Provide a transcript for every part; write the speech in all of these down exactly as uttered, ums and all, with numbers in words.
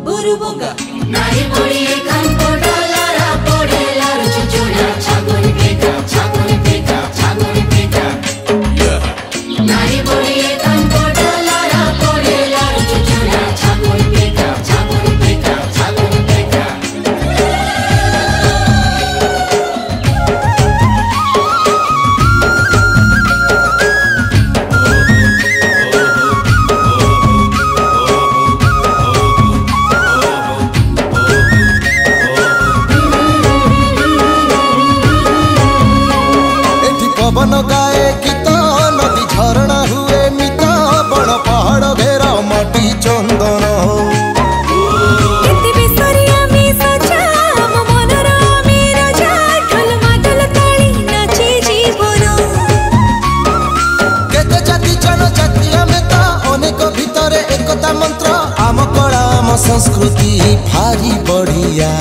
बुरुबुंगा नारी बोड़ी कांको डॉलरा पोड़े लारू चुचुड़ा छागोनी पेका छागोनी पेका छागोनी पेका नारी बोड़ी कांको डॉलरा पोड़े लारू चुचुड़ा छागोनी पेका छागोनी पेका छागोनी पेका पवन गाए गीत नदी झरणा हुए मित बड़ पहाड़ घेरा माटी चंदन केते जाति जनजाति आमे तो अनेक भितर एकता मंत्र आम कला आम संस्कृति भारी बढ़िया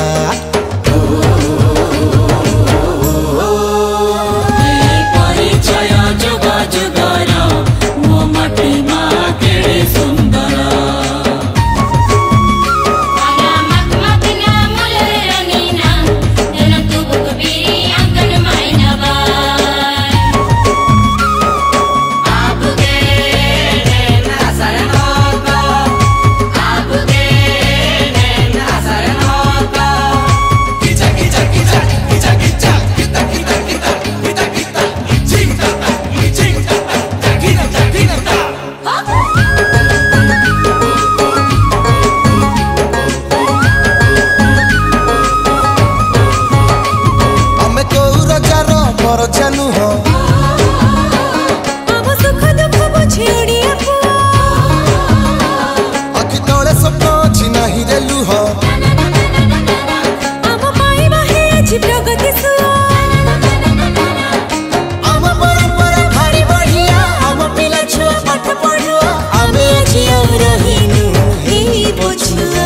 जानू हो सुख दुख बुझे अखि तले स्वप्न अच्छी नहीं रेलू हो प्रगति आम परंपरा भारी बढ़िया आम पिला छुआ पाठ पढ़ुआ आमे झिया रहीनु हे बछुआ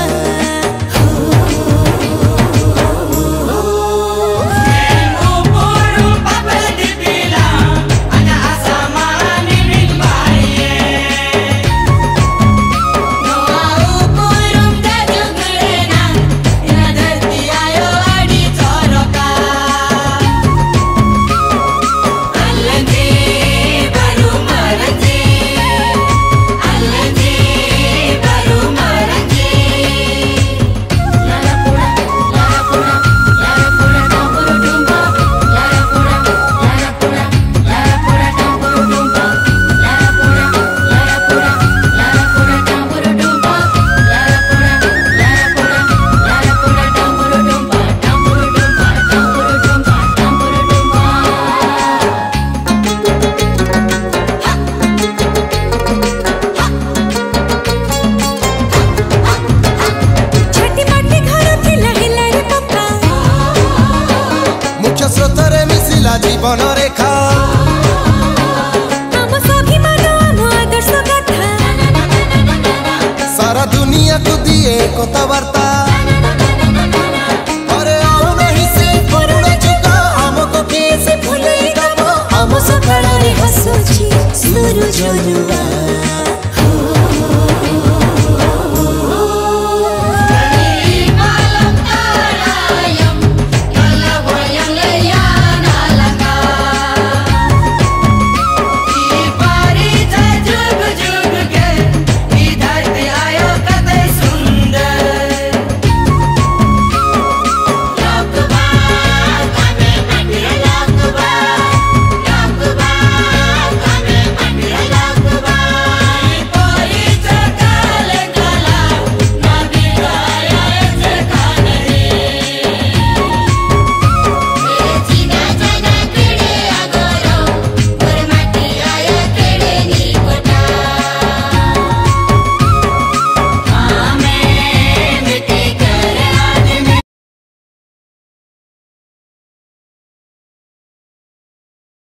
स्रोतरे मिसिला जीवन रेखा आदर्श कथा सारा दुनिया को दिए कथा वार्ता अरे आओ नहीं से करुणा चुका हमको किए से भूले दबो हम सकाळ रे हसुची सूरज रुआ